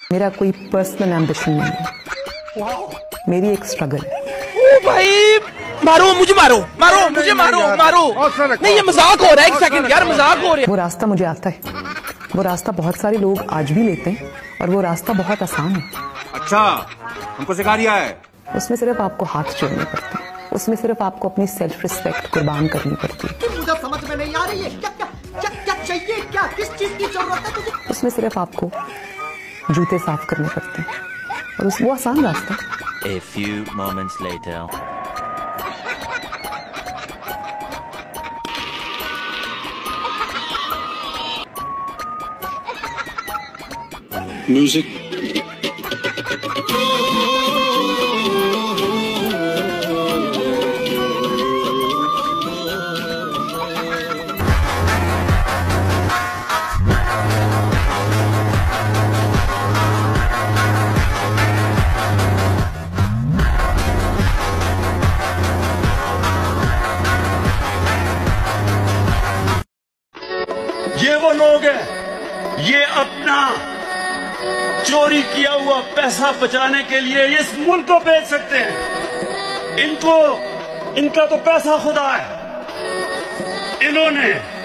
मेरा कोई personal ambition नहीं है, मेरी एक स्ट्रगल है। ओ भाई मारो मुझे, मारो मारो मुझे, मारो मारो। नहीं ये मजाक हो रहा है, एक सेकंड यार, मजाक हो रहा है। वो रास्ता मुझे आता है, वो रास्ता बहुत सारे लोग आज भी लेते हैं और वो रास्ता बहुत आसान है। अच्छा, हमको सिखा दिया है। उसमें सिर्फ आपको हाथ जोड़ने पड़ते हैं, उसमें सिर्फ आपको अपनी सेल्फ रिस्पेक्ट कुर्बान करनी पड़ती है। मुझे समझ में नहीं आ रही है, क्या क्या क्या क्या चाहिए, क्या किस चीज की जरूरत है तुझे? उसमें सिर्फ आपको जूते साफ करने पड़ते हैं और वो आसान रास्ता है। A few moments later. Music. ये वो लोग हैं, ये अपना चोरी किया हुआ पैसा बचाने के लिए इस मुल्क को बेच सकते हैं। इनको, इनका तो पैसा खुदा है। इन्होंने